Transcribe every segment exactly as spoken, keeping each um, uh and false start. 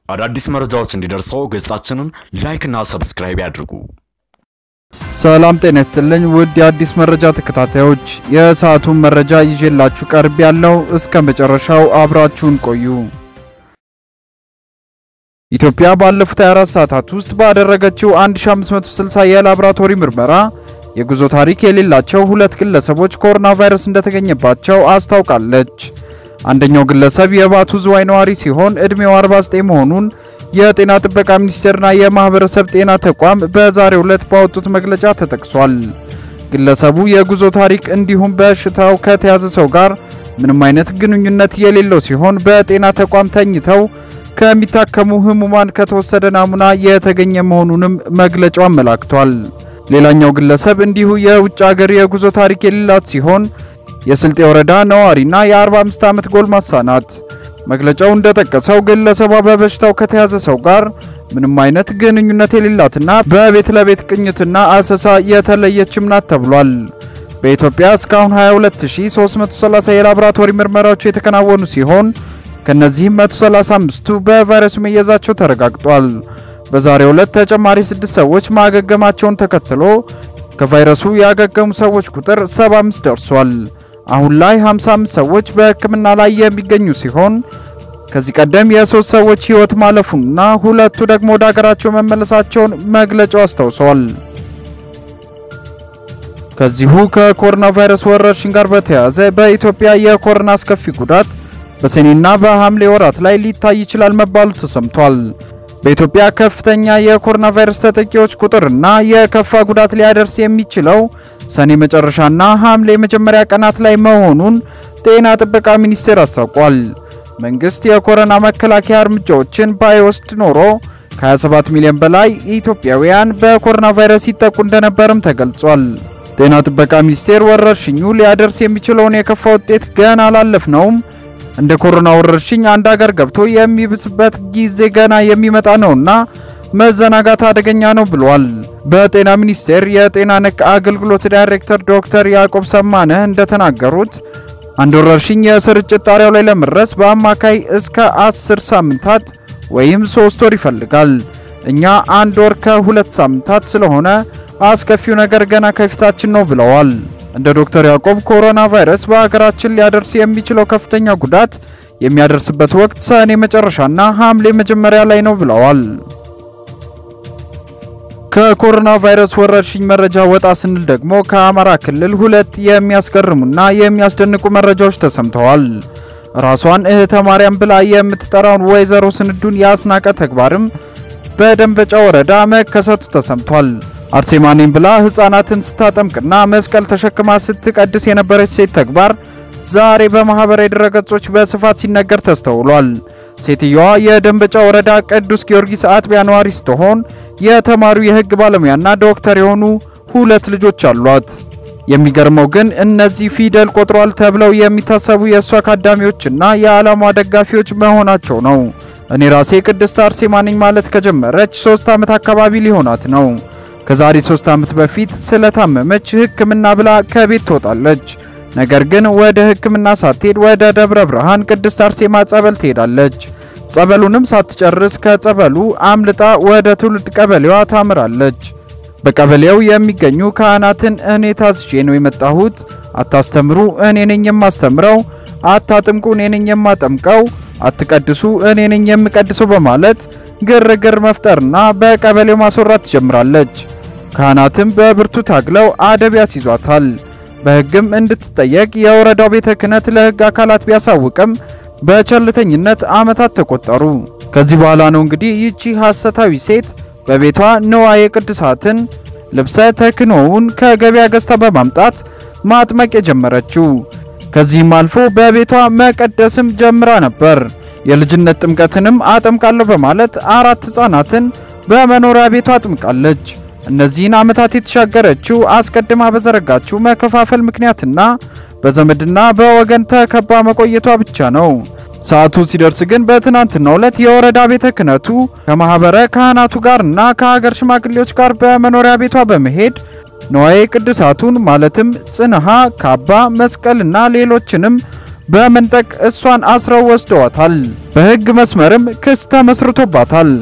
አዳዲስ መረጃዎች እንዲደርሰው ገጻችንን ላይክ እና ሰብስክራይብ ያድርጉ። ሰላም ጤና ይስጥልኝ ውድ የአዲስ መረጃ ተከታታዮች የሰዓቱን መረጃ ይዤላችሁ ቀርብ ያለው እስከ መጨረሻው አብራችሁን ቆዩ። ኢትዮጵያ ባለፉት ሃያ አራት ሰዓታት ውስጥ ባደረገችው አንድ ሺህ አምስት መቶ ስልሳ የላብራቶሪ ምርመራ የጉዞ ታሪክ የሌላቸው ሁለት ግለሰቦች ኮሮና ቫይረስ እንደተገኘባቸው አስታውቃለች። አንደኛው ግለሰብ የባቱ ዝዋይ ነዋሪ ሲሆን እድሜው አርባ ዘጠኝ መሆኑን የጤና ጥበቃ ሚኒስቴርና የማህበረሰብ ጤና ተቋም በዛሬው ዕለት ባወጡት መግለጫ ተጠቅሷል። ግለሰቡ የጉዞ ታሪክ እንዲሁም በሽታው ከተያዘ ሰው ጋር ምንም አይነት ግንኙነት የሌለው ሲሆን በጤና ተቋም ተኝተው ከሚታከሙ ህሙማን ከተወሰደ ናሙና የተገኘ መሆኑንም መግለጫው አመላክቷል። ሌላኛው ግለሰብ እንዲሁ የውጭ ሀገር የጉዞ ታሪክ የሌላት ሲሆን የስልጤ ወረዳ ነዋሪና የ45 ዓመት ጎልማሳ ናት። መግለጫው እንደተጠቀሰው ግለሰቧ በበሽታው ከተያዘ ሰው ጋር ምንም አይነት ግንኙነት የሌላትና በቤት ለቤት ቅኝትና አሰሳ የተለየችም ናት ተብሏል። በኢትዮጵያ እስካሁን ሃያ ሁለት ሺህ ሶስት መቶ ሰላሳ የላብራቶሪ ምርመራዎች የተከናወኑ ሲሆን ከነዚህም መቶ ሰላሳ አምስቱ በቫይረሱ መያዛቸው ተረጋግጧል። በዛሬው ዕለት ተጨማሪ ስድስት ሰዎች ማገገማቸውን ተከትሎ ከቫይረሱ ያገገሙ ሰዎች ቁጥር ሰባ አምስት ደርሷል። አሁን ላይ ሃምሳ አምስት ሰዎች በህክምና ላይ የሚገኙ ሲሆን ከዚህ ቀደም የሶስት ሰዎች ህይወት ማለፉንና ሁለቱ ደግሞ ወደ ሀገራቸው መመለሳቸውን መግለጫው አስታውሷል። ከዚሁ ከኮሮና ቫይረስ ወረርሽኝ ጋር በተያያዘ በኢትዮጵያ የኮሮና አስከፊ ጉዳት በሰኔና በሐምሌ ወራት ላይ ሊታይ ይችላል መባሉ ተሰምቷል። በኢትዮጵያ ከፍተኛ የኮሮና ቫይረስ ተጠቂዎች ቁጥርና የከፋ ጉዳት ሊያደርስ የሚችለው ሰኔ መጨረሻና ሐምሌ መጀመሪያ ቀናት ላይ መሆኑን ጤና ጥበቃ ሚኒስቴር አስታውቋል። መንግስት የኮሮና መከላከያ እርምጃዎችን ባይወስድ ኖሮ ከ27 ሚሊዮን በላይ ኢትዮጵያውያን በኮሮና ቫይረስ ይጠቁ እንደነበርም ተገልጿል። ጤና ጥበቃ ሚኒስቴር ወረርሽኙ ሊያደርስ የሚችለውን የከፋ ውጤት ገና አላለፍነውም፣ እንደ ኮሮና ወረርሽኝ አንድ ሀገር ገብቶ የሚብስበት ጊዜ ገና የሚመጣ ነውና መዘናጋት አደገኛ ነው ብሏል። በጤና ሚኒስቴር የጤና ነክ አገልግሎት ዳይሬክተር ዶክተር ያዕቆብ ሰማነ እንደተናገሩት አንድ ወረርሽኝ የስርጭት ጣሪያው ላይ ለመድረስ በአማካይ እስከ አስር ሳምንታት ወይም ሶስት ወር ይፈልጋል። እኛ አንድ ወር ከሁለት ሳምንታት ስለሆነ አስከፊው ነገር ገና ከፊታችን ነው ብለዋል። እንደ ዶክተር ያዕቆብ ኮሮና ቫይረስ በአገራችን ሊያደርስ የሚችለው ከፍተኛ ጉዳት የሚያደርስበት ወቅት ሰኔ መጨረሻና ሐምሌ መጀመሪያ ላይ ነው ብለዋል። ከኮሮና ቫይረስ ወረርሽኝ መረጃ ወጣ ስንል ደግሞ ከአማራ ክልል ሁለት የሚያስገርሙና የሚያስደንቁ መረጃዎች ተሰምተዋል። ራሷን እህተ ማርያም ብላ የምትጠራውን ወይዘሮ ስንዱን ያስናቀ ተግባርም በደንበጫ ወረዳ መከሰቱ ተሰምቷል። አርሴማኔን ብላ ህፃናትን ስታጠምቅና መስቀል ተሸክማ ስትቀድስ የነበረች ሴት ተግባር ዛሬ በማህበራዊ ድረገጾች በስፋት ሲነገር ተስተውሏል። ሴትየዋ የደንበጫ ወረዳ ቅዱስ ጊዮርጊስ አጥቢያ ነዋሪ ስትሆን የተማሪው የህግ ባለሙያና ዶክተር የሆኑ ሁለት ልጆች አሏት። የሚገርመው ግን እነዚህ ፊደል ቆጥሯል ተብለው የሚታሰቡ የሷ አካዳሚዎችና የዓላማ ደጋፊዎች መሆናቸው ነው። እኔ ራሴ ቅድስት አርሴማኔን ማለት ከጀመረች ሶስት ዓመት አካባቢ ሊሆናት ነው። ከዛሬ ሶስት ዓመት በፊት ስለታመመች ህክምና ብላ ከቤት ትወጣለች። ነገር ግን ወደ ህክምና ሳትሄድ ወደ ደብረ ብርሃን ቅድስት አርሴማ ጸበል ትሄዳለች። ጸበሉንም ሳትጨርስ ከጸበሉ አምልጣ ወደ ትውልድ ቀበሌዋ ታምራለች። በቀበሌው የሚገኙ ካህናትን እኔ ታስጄ ነው የመጣሁት፣ አታስተምሩ እኔ ነኝ የማስተምረው፣ አታጥምቁ እኔ ነኝ የማጠምቀው፣ አትቀድሱ እኔ ነኝ የምቀድሰው በማለት ግርግር መፍጠርና በቀበሌው ማስወራት ትጀምራለች። ካህናትም በብርቱ ታግለው አደብ ያስይዟታል። በህግም እንድትጠየቅ የወረዳው ቤተ ክህነት ለህግ አካላት ቢያሳውቅም በቸልተኝነት አመታት ተቆጠሩ። ከዚህ በኋላ ነው እንግዲህ ይቺ ሐሰታዊ ሴት በቤቷ ንዋየ ቅድሳትን ልብሰ ተክህኖውን ከገበያ ገዝታ በማምጣት ማጥመቅ የጀመረችው። ከዚህም አልፎ በቤቷ መቀደስም ጀምራ ነበር። የልጅነት ጥምቀትንም አጠምቃለሁ በማለት አራት ህፃናትን በመኖሪያ ቤቷ አጥምቃለች። እነዚህን አመታት የተሻገረችው አስቀድማ በዘረጋችው መከፋፈል ምክንያትና በዘመድና በወገን ተከባ መቆየቷ ብቻ ነው። ሰዓቱ ሲደርስ ግን በትናንትናው ዕለት የወረዳ ቤተ ክህነቱ ከማህበረ ካህናቱ ጋርና ከሀገር ሽማግሌዎች ጋር በመኖሪያ ቤቷ በመሄድ ንዋየ ቅድሳቱን ማለትም ጽንሃ፣ ካባ፣ መስቀልና ሌሎችንም በመንጠቅ እሷን አስረው ወስደዋታል። በህግ መስመርም ክስ ተመስርቶባታል።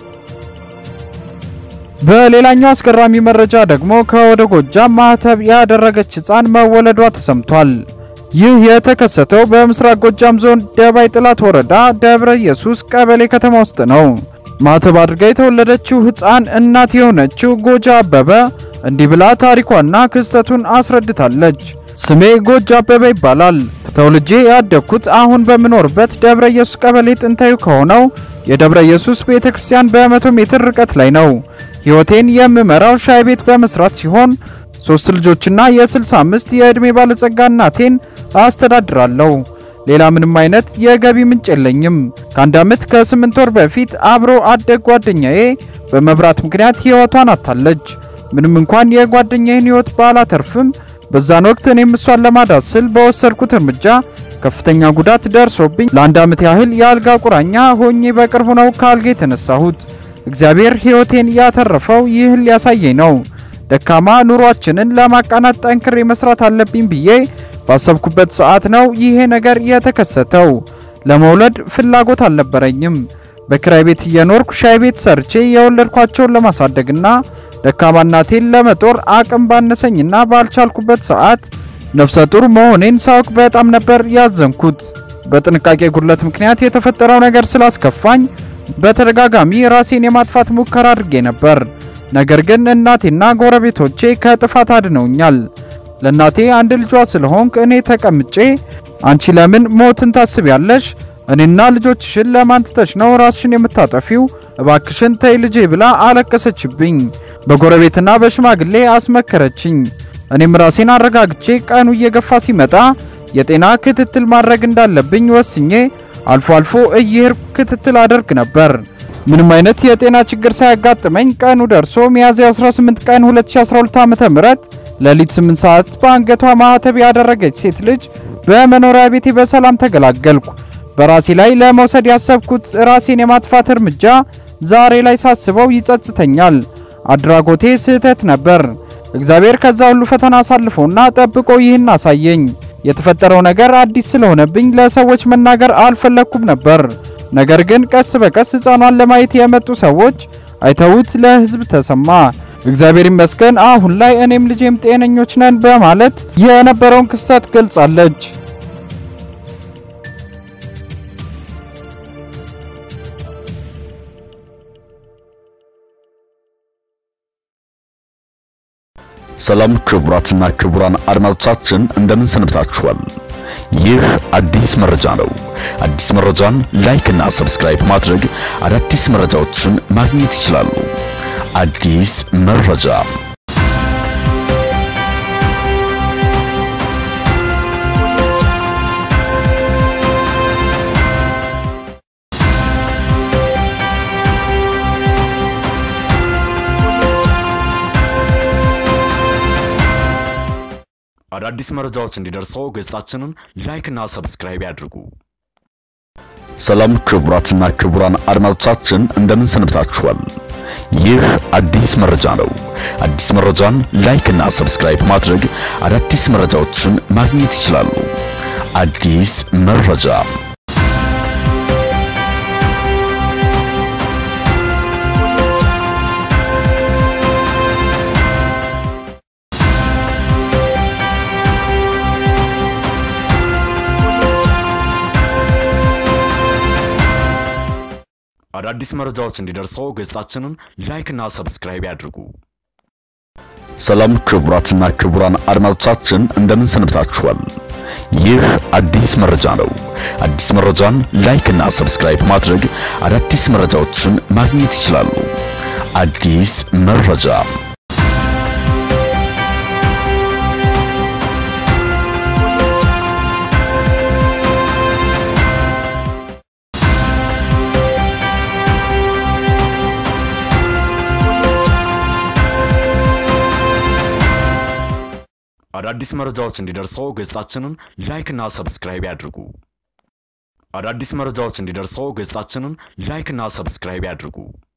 በሌላኛው አስገራሚ መረጃ ደግሞ ከወደ ጎጃም ማህተብ ያደረገች ህፃን መወለዷ ተሰምቷል። ይህ የተከሰተው በምስራቅ ጎጃም ዞን ደባይ ጥላት ወረዳ ደብረ ኢየሱስ ቀበሌ ከተማ ውስጥ ነው። ማህተብ አድርጋ የተወለደችው ህፃን እናት የሆነችው ጎጃ አበበ እንዲህ ብላ ታሪኳና ክስተቱን አስረድታለች። ስሜ ጎጃ አበበ ይባላል። ተወልጄ ያደግኩት አሁን በመኖርበት ደብረ ኢየሱስ ቀበሌ ጥንታዊ ከሆነው የደብረ ኢየሱስ ቤተክርስቲያን በመቶ ሜትር ርቀት ላይ ነው። ህይወቴን የምመራው ሻይ ቤት በመስራት ሲሆን ሶስት ልጆችና የ65 የእድሜ ባለጸጋ እናቴን አስተዳድራለሁ። ሌላ ምንም አይነት የገቢ ምንጭ የለኝም። ከአንድ አመት ከስምንት ወር በፊት አብሮ አደግ ጓደኛዬ በመብራት ምክንያት ህይወቷን አጣለች። ምንም እንኳን የጓደኛዬን ህይወት ባላተርፍም በዛን ወቅት እኔም እሷን ለማዳን ስል በወሰድኩት እርምጃ ከፍተኛ ጉዳት ደርሶብኝ ለአንድ አመት ያህል የአልጋ ቁራኛ ሆኜ በቅርቡ ነው ካልጋ የተነሳሁት። እግዚአብሔር ህይወቴን ያተረፈው ይህን ሊያሳየኝ ነው። ደካማ ኑሯችንን ለማቃናት ጠንክሬ መስራት አለብኝ ብዬ ባሰብኩበት ሰዓት ነው ይሄ ነገር የተከሰተው። ለመውለድ ፍላጎት አልነበረኝም። በክራይ ቤት እየኖርኩ ሻይ ቤት ሰርቼ የወለድኳቸውን ለማሳደግና ደካማ እናቴን ለመጦር አቅም ባነሰኝና ባልቻልኩበት ሰዓት ነፍሰ ጡር መሆኔን ሳውቅ በጣም ነበር ያዘንኩት። በጥንቃቄ ጉድለት ምክንያት የተፈጠረው ነገር ስላስከፋኝ በተደጋጋሚ ራሴን የማጥፋት ሙከራ አድርጌ ነበር። ነገር ግን እናቴና ጎረቤቶቼ ከጥፋት አድነውኛል። ለናቴ አንድ ልጇ ስለሆንኩ እኔ ተቀምጬ አንቺ ለምን ሞትን ታስቢያለሽ? እኔና ልጆችሽን ለማን ትተሽ ነው ራስሽን የምታጠፊው? እባክሽን ተይ ልጄ ብላ አለቀሰችብኝ። በጎረቤትና በሽማግሌ አስመከረችኝ። እኔም ራሴን አረጋግቼ ቀኑ እየገፋ ሲመጣ የጤና ክትትል ማድረግ እንዳለብኝ ወስኜ አልፎ አልፎ እየሄድኩ ክትትል አደርግ ነበር። ምንም አይነት የጤና ችግር ሳያጋጥመኝ ቀኑ ደርሶ ሚያዝያ አስራ ስምንት ቀን ሁለት ሺህ አስራ ሁለት ዓመተ ምህረት ለሊት ስምንት ሰዓት በአንገቷ ማህተብ ያደረገች ሴት ልጅ በመኖሪያ ቤቴ በሰላም ተገላገልኩ። በራሴ ላይ ለመውሰድ ያሰብኩት ራሴን የማጥፋት እርምጃ ዛሬ ላይ ሳስበው ይጸጽተኛል። አድራጎቴ ስህተት ነበር። እግዚአብሔር ከዛ ሁሉ ፈተና አሳልፎና ጠብቆ ይህን አሳየኝ። የተፈጠረው ነገር አዲስ ስለሆነብኝ ለሰዎች መናገር አልፈለኩም ነበር። ነገር ግን ቀስ በቀስ ህፃኗን ለማየት የመጡ ሰዎች አይተውት ለህዝብ ተሰማ። እግዚአብሔር ይመስገን አሁን ላይ እኔም ልጄም ጤነኞች ነን በማለት የነበረውን ክስተት ገልጻለች። ሰላም ክቡራትና ክቡራን አድማጮቻችን እንደምን ሰንብታችኋል? ይህ አዲስ መረጃ ነው። አዲስ መረጃን ላይክ እና ሰብስክራይብ ማድረግ አዳዲስ መረጃዎችን ማግኘት ይችላሉ። አዲስ መረጃ አዳዲስ መረጃዎች እንዲደርሰው ገጻችንን ላይክ እና ሰብስክራይብ ያድርጉ። ሰላም ክቡራትና ክቡራን አድማጮቻችን እንደምን ሰንብታችኋል? ይህ አዲስ መረጃ ነው። አዲስ መረጃን ላይክ እና ሰብስክራይብ ማድረግ አዳዲስ መረጃዎችን ማግኘት ይችላሉ። አዲስ መረጃ አዳዲስ መረጃዎች እንዲደርሰው ገጻችንን ላይክ እና ሰብስክራይብ ያድርጉ። ሰላም ክቡራትና ክቡራን አድማጮቻችን እንደምን ሰንብታችኋል? ይህ አዲስ መረጃ ነው። አዲስ መረጃን ላይክ እና ሰብስክራይብ ማድረግ አዳዲስ መረጃዎችን ማግኘት ይችላሉ። አዲስ መረጃ አዳዲስ መረጃዎች እንዲደርሰው ገጻችንን ላይክ እና ሰብስክራይብ ያድርጉ። አዳዲስ መረጃዎች እንዲደርሰው ገጻችንን ላይክ እና ሰብስክራይብ ያድርጉ።